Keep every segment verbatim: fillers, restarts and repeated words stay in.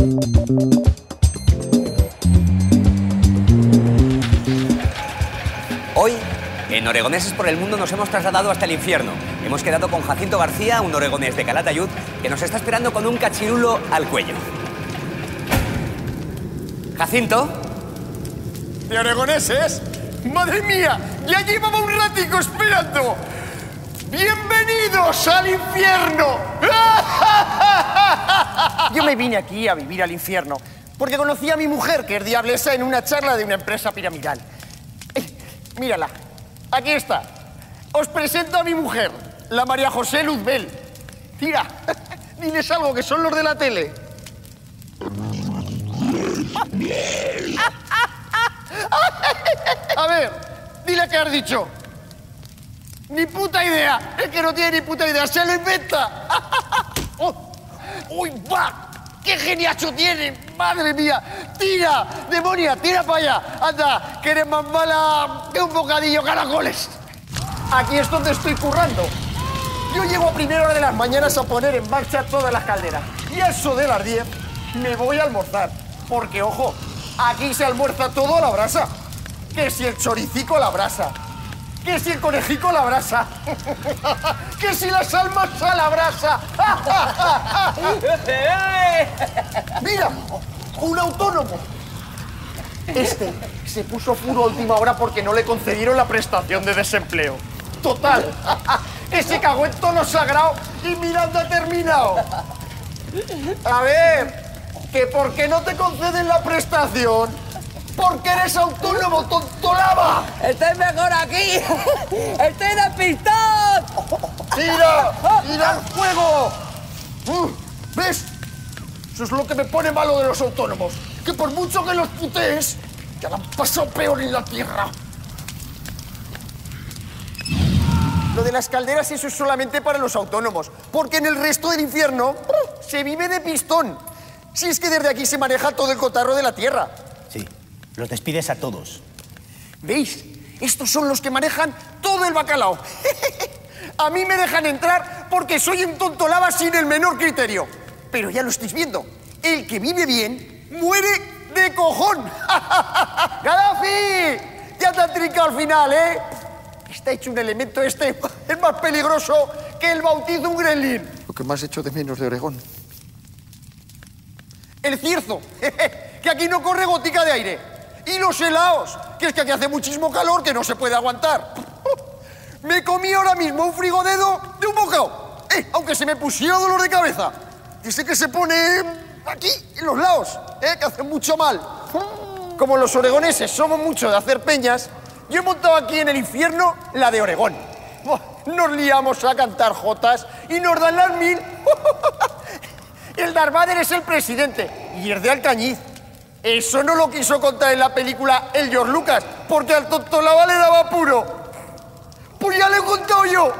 Hoy, en Oregoneses por el Mundo, nos hemos trasladado hasta el infierno. Hemos quedado con Jacinto García, un oregonés de Calatayud, que nos está esperando con un cachirulo al cuello. Jacinto. ¿De Oregoneses? ¡Madre mía! ¡Ya llevaba un ratico esperando! ¡Bienvenidos al infierno! Yo me vine aquí a vivir al infierno porque conocí a mi mujer, que es diablesa, en una charla de una empresa piramidal. Eh, mírala, aquí está. Os presento a mi mujer, la María José Luzbel. Tira, diles algo, que son los de la tele. A ver, dile qué has dicho. Ni puta idea. Es que no tiene ni puta idea. Se lo inventa. Oh. ¡Uy, va! ¡Qué geniacho tiene! ¡Madre mía! ¡Tira! ¡Demonia! ¡Tira para allá! ¡Anda! Que eres más mala que un bocadillo caracoles. Aquí es donde estoy currando. Yo llego a primera hora de las mañanas a poner en marcha todas las calderas. Y a eso de las diez me voy a almorzar. Porque, ojo, aquí se almuerza todo a la brasa. Que si el choricico a la brasa. Que si el conejico a la brasa. Que si las almas a la brasa. Mira, un autónomo. Este se puso puro a última hora porque no le concedieron la prestación de desempleo. Total, que se cagó en tono sagrado y mira dónde ha terminado. A ver, que por qué no te conceden la prestación. Porque eres autónomo, tontolaba. Estoy mejor aquí. Estoy despistado. ¡Tira! ¡Tira al fuego! ¿Ves? Eso es lo que me pone malo de los autónomos. Que por mucho que los putees, ya la han pasado peor en la tierra. Lo de las calderas, eso es solamente para los autónomos. Porque en el resto del infierno se vive de pistón. Si es que desde aquí se maneja todo el cotarro de la tierra. Sí, los despides a todos. ¿Veis? Estos son los que manejan todo el bacalao. A mí me dejan entrar porque soy un tontolaba sin el menor criterio. Pero ya lo estáis viendo. El que vive bien muere de cojón. ¡Gaddafi! Ya te han trincado al final, ¿eh? Está hecho un elemento este. Es más peligroso que el bautizo de un gremlin. Lo que más echo de menos de Oregón. El cierzo, que aquí no corre gotica de aire. Y los helados, que es que aquí hace muchísimo calor que no se puede aguantar. Me comí ahora mismo un frigodedo de un bocado, eh, aunque se me pusiera dolor de cabeza. Dice que se pone aquí, en los lados, eh, que hace mucho mal. Como los oregoneses somos mucho de hacer peñas, yo he montado aquí en el infierno la de Oregón. Nos liamos a cantar jotas y nos dan las mil. El Darth Vader es el presidente y es de Alcañiz. Eso no lo quiso contar en la película el George Lucas, porque al tontolaba le daba apuro. Pues ya lo he contado yo.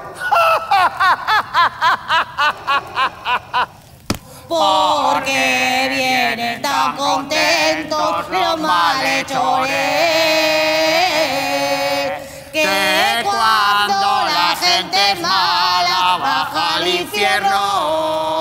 Porque vienen tan contentos los malhechores que cuando la gente es mala baja al infierno.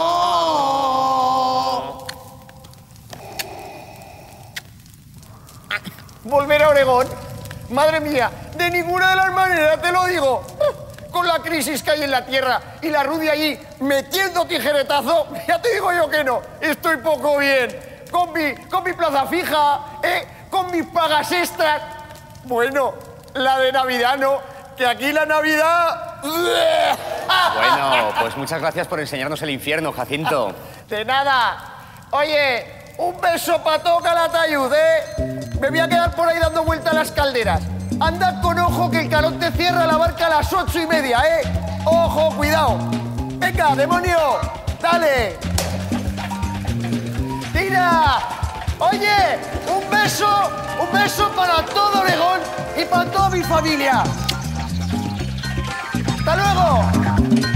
Volver a Oregón, madre mía, de ninguna de las maneras, te lo digo. Con la crisis que hay en la tierra y la Rudia allí metiendo tijeretazo, ya te digo yo que no, estoy poco bien. Con mi, con mi plaza fija, ¿eh? Con mis pagas extras. Bueno, la de Navidad no, que aquí la Navidad... Bueno, pues muchas gracias por enseñarnos el infierno, Jacinto. De nada. Oye, un beso para todo Calatayud, ¿eh? Me voy a quedar por ahí dando vueltas a las calderas. Anda con ojo que el calor te cierra la barca a las ocho y media, ¿eh? Ojo, cuidado. Venga, demonio, dale. ¡Tira! Oye, un beso, un beso para todo Oregón y para toda mi familia. ¡Hasta luego!